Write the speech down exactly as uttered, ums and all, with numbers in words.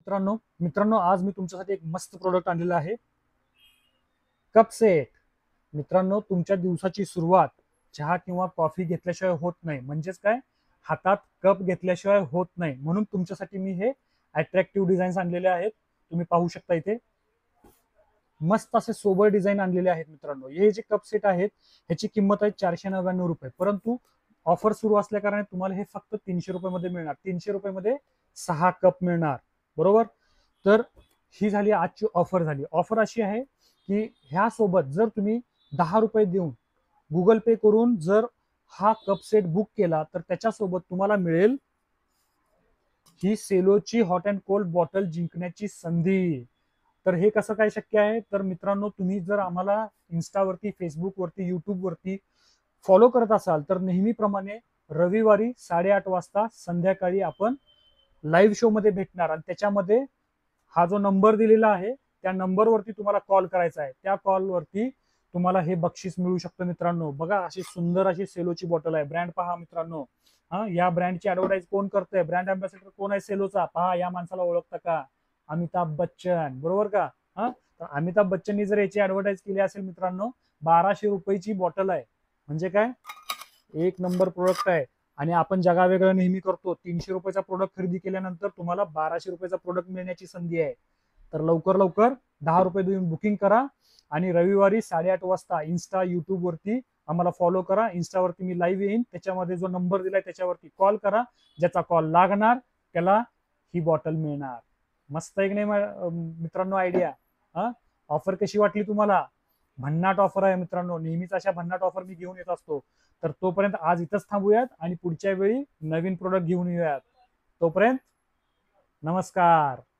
मित्रांनो मित्रांनो आज मी तुमच्यासाठी एक मस्त प्रोडक्ट आणलेला आहे. Cup set. मित्रांनो, तुमच्या दिवसाची सुरुवात चहा किंवा कॉफी घेतल्याशिवाय होत नाही. म्हणजेच काय, हातात कप घेतल्याशिवाय होत नाही. म्हणून तुमच्यासाठी मी हे अट्रॅक्टिव्ह डिझाईन्स आणलेले आहेत. तुम्ही पाहू शकता इथे मस्त असे सोबर डिझाईन आणलेले आहेत. मित्रांनो, हे जे कप सेट आहेत ह्याची किंमत आहे चारशे नव्याण्णव रुपये. परंतु ऑफर सुरू असल्या कारणाने तुम्हाला हे फक्त तीनशे रुपये मध्ये मिळणार. तीनशे रुपये मध्ये सहा कप मिळणार, बरोबर. तर ही झाली आजची ऑफर. झाली ऑफर अशी आहे की ह्या सोबत जर तुम्ही दहा रुपये देऊन गुगल पे करून जर हा कप सेट बुक केला तर त्याच्यासोबत तुम्हाला मिळेल ही सेलोची हॉट अँड कोल्ड बॉटल जिंकण्याची संधी. तर हे कसं काय शक्य आहे? तर मित्रांनो, तुम्ही जर आम्हाला इन्स्टावरती, फेसबुकवरती, युट्यूबवरती फॉलो करत असाल तर नेहमीप्रमाणे रविवारी साडेआठ वाजता संध्याकाळी आपण लाईव्ह शो मध्ये भेटणार. आणि त्याच्यामध्ये हा जो नंबर दिलेला आहे त्या नंबरवरती तुम्हाला कॉल करायचा आहे. त्या कॉलवरती तुम्हाला हे बक्षीस मिळू शकतं. मित्रांनो, बघा अशी सुंदर अशी सेलोची बॉटल आहे. ब्रँड पहा मित्रांनो. हा, या ब्रँडची ऍडव्हर्टाईज कोण करतंय? ब्रँड अँबॅसेडर कोण आहे सेलोचा? पहा, या माणसाला ओळखता का? अमिताभ बच्चन, बरोबर का? हा, तर अमिताभ बच्चननी जर याची ऍडव्हर्टाईज केली असेल मित्रांनो, बाराशे रुपयाची बॉटल आहे. म्हणजे काय, एक नंबर प्रोडक्ट आहे. आणि आपण जगावेगळं नेहमी करतो. तीनशे रुपयाचा प्रोडक्ट खरेदी केल्यानंतर तुम्हाला बाराशे रुपयाचा प्रोडक्ट मिळण्याची संधी आहे. तर लवकर लवकर दहा रुपये देऊन बुकिंग करा आणि रविवारी साडेआठ वाजता इन्स्टा, युट्यूब वरती आम्हाला फॉलो करा. इन्स्टावरती मी लाईव्ह येईन, त्याच्यामध्ये जो नंबर दिलाय त्याच्यावरती कॉल करा. ज्याचा कॉल लागणार त्याला ही बॉटल मिळणार. मस्त एक नाही मित्रांनो आयडिया? हा, ऑफर कशी वाटली तुम्हाला? भन्नाट ऑफर आहे मित्रांनो. नेहमीच अशा भन्नाट ऑफर मी घेऊन येत असतो. तर तोपर्यंत आज इथंच थांबूयात आणि पुढच्या वेळी नवीन प्रोडक्ट घेऊन येऊयात. तोपर्यंत नमस्कार.